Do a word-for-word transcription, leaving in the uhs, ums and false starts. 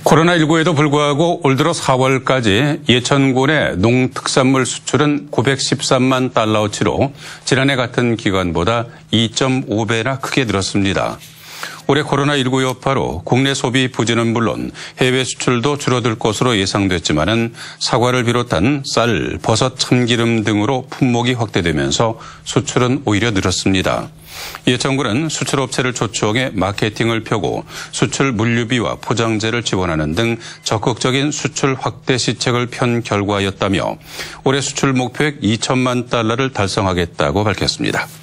코로나십구에도 불구하고 올 들어 사월까지 예천군의 농특산물 수출은 구백십삼만 달러어치로 지난해 같은 기간보다 이 점 오 배나 크게 늘었습니다. 올해 코로나십구 여파로 국내 소비 부진은 물론 해외 수출도 줄어들 것으로 예상됐지만은 사과를 비롯한 쌀, 버섯, 참기름 등으로 품목이 확대되면서 수출은 오히려 늘었습니다. 예천군은 수출업체를 초청해 마케팅을 펴고 수출 물류비와 포장재를 지원하는 등 적극적인 수출 확대 시책을 편 결과였다며 올해 수출 목표액 이천만 달러를 달성하겠다고 밝혔습니다.